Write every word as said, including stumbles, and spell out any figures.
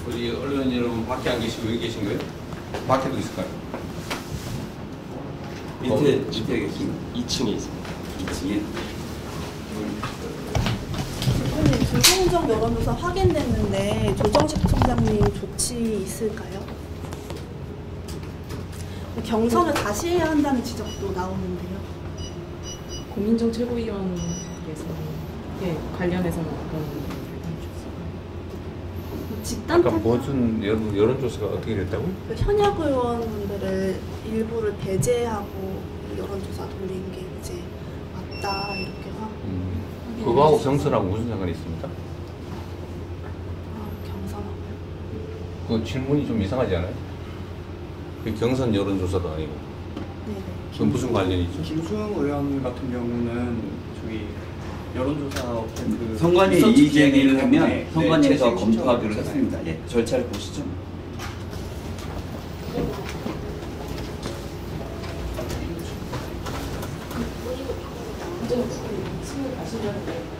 우리 언론 여러분 밖에 안 계시고 여기 계신 거예요? 밖에도 있을까요? 밑에, 어, 밑에 계신가요? 이 층에 있습니다. 이 층에? 오늘 조성정 여론조사 확인됐는데 조정식 총장님 조치 있을까요? 경선을 다시 해야 한다는 지적도 나오는데요. 고민정 최고위원께서 예, 관련해서는 어떤 말씀 주셨어요? 집단 아까 탈당, 무슨 여론, 여론조사가 어떻게 됐다고요? 그 현역 의원분들을 일부를 배제하고 여론조사 돌린 게 이제 맞다 이렇게 하고 음, 그거하고 경선하고 무슨 상관이 있습니까? 아, 경선하고요. 그 질문이 좀 이상하지 않아요? 그 경선 여론조사도 아니고. 네네. 그 무슨 관련이 있죠? 김수영 의원 같은 경우는 저기 여론조사 업체 그 선관위 리서치 이의 제기를 기획 하면 때문에 선관위에서 네, 검토하기로 제시 했습니다. 예, 절차를 보시죠. 언제는 승을 가시려는데